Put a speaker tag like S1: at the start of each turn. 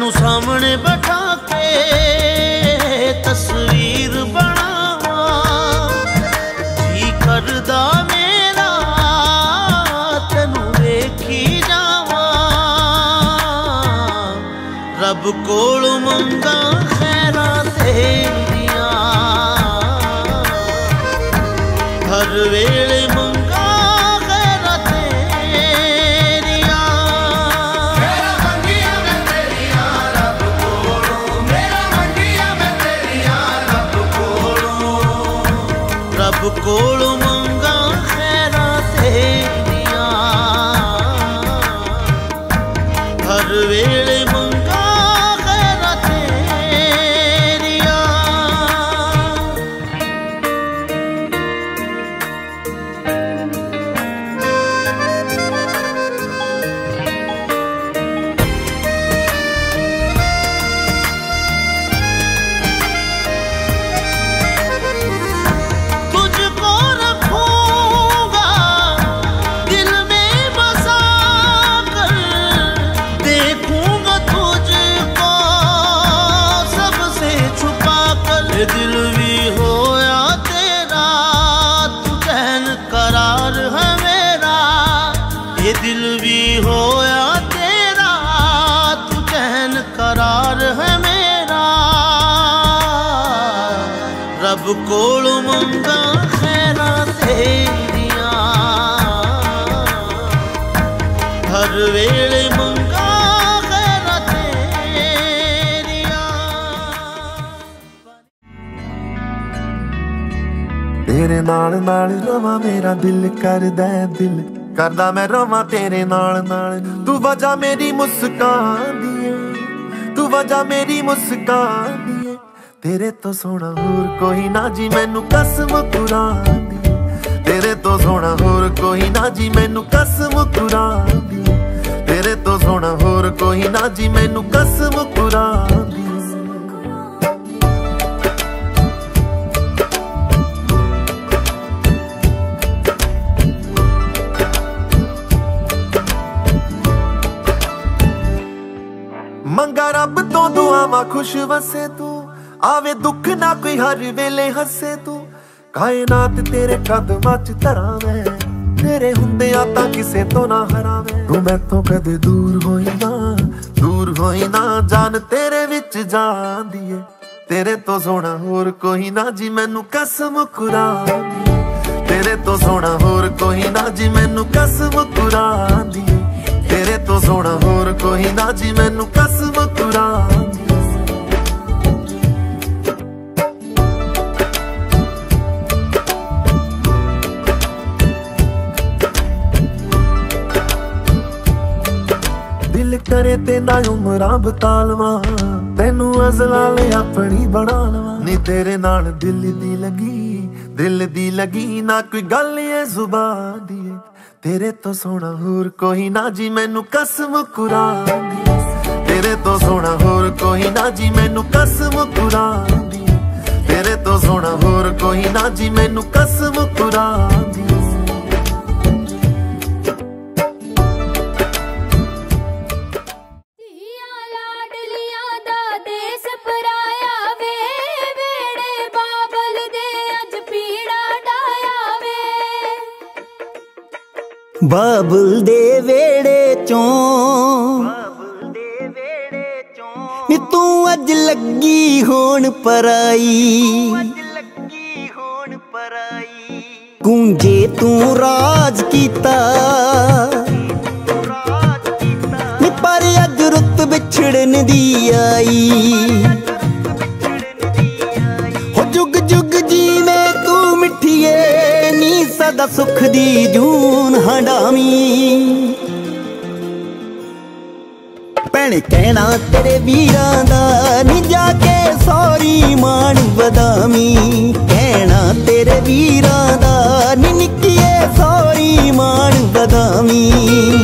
S1: तेनू सामने बैठा के तस्वीर बनावा, जी करदा मेरा तेनू वेखी जावा। रब कोल मंगा खैरा तेरिया, हर वेले मंगा खैरा तेरिया।
S2: मेरा मंगिया मैं तेरिया रब कोलों, मेरा मंगिया मैं तेरिया रब कोलों।
S1: रब कोलों मंगा खैरा तेरिया, हर वेले मंगा खैरा तेरिया। तुझको रखूंगा दिल में बसा कर, देखूंगा तुझको सबसे छुपा कर। ये दिल भी होया तेरा, तू चैन करार है मेरा। ये दिल भी होया तेरा, तू चैन करार है मेरा। रब कोल मंगा खैरा तेरिया, हर वेले मंगा खैरा तेरिया।
S3: तेरे नाल नाल रवां मेरा दिल करदा है, दिल करदा मैं रवां तेरे नाल नाल। तू वजह मेरी मुस्कान दी है, तू वजह मेरी मुस्कान दी है। तेरे तो सोना होर कोई ना जी मैनू कसम कुरान दी। तेरे तो सोना होर कोई ना जी मैनू कसम कुरान दी। तेरे तो सोना होर कोई ना जी मैनू कसम कुरान दी। मंगा रब तो दुआवां खुश वसे तू, आवे दुख ना कोई हर वेले हसे तू। कायनात तेरे कदमां च धरां मैं, तेरे हुंदियां तां किसे तो ना हरावे। तू मैथों कदे दूर होई ना जान तेरे विच जान दी है। तेरे तो सोना होर कोई ना जी मैनू कसम कुरान दी। तेरे तो सोना होर कोई ना जी मैनू कसम कुरान दी। तेरे तो सोना होर कोई ना जी मैनू कसम कुरान दी। दिल करे ते ना उमरां बता लवां, तेनू अज़लाल अपनी बना लवां। नी तेरे नाल दिल दी लगी ना कोई गल ये जुबान दी। तेरे तो सोना होर कोई ना जी मैनू कसम कुरान दी। तेरे तो सोना होर कोई ना जी मैनू कसम कुरान दी। तेरे तो सोना होर कोई ना जी मैनू कसम कुरान दी।
S4: बाबुल दे वेड़े चों नी तू अज लगी होण पराई। गूंजे तू राज कीता नी पर अज रुत बिछड़न दी आई। हो जुग जुग जीवे तू मिठिए नी सदा सुख दी जून हंडावी। भैने कहना तेरे वीरां दा नी जाके सौरी मान बदामी। कहना तेरे वीरां दा नी निक्किए सौरी मान बदामी।